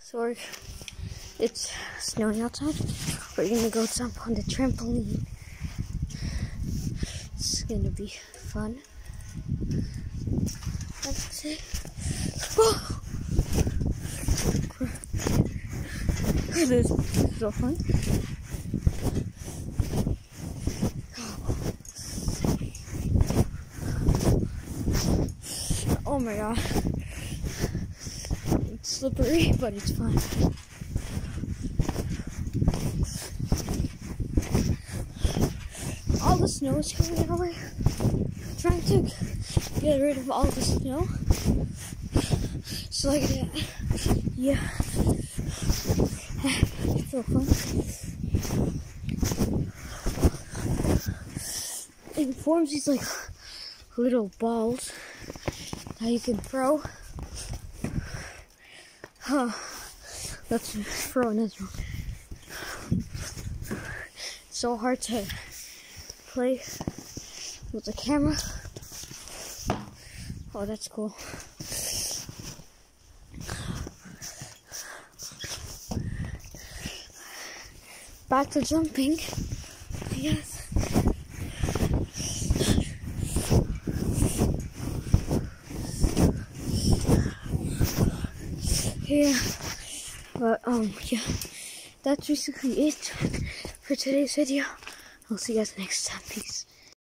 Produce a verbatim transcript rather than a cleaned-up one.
So we're, it's snowing outside. We're gonna go jump on the trampoline. It's gonna be fun. That's it. Oh! This is so fun. Oh my god. It's slippery, but it's fun. All the snow is coming our way. I'm trying to get rid of all the snow. So like that. Yeah. It's so fun. It forms these like little balls that you can throw. Huh. Let's throw another one. It's so hard to play with the camera. Oh, that's cool. Back to jumping, I guess. Yeah, but um, yeah, that's basically it for today's video. I'll see you guys next time. Peace.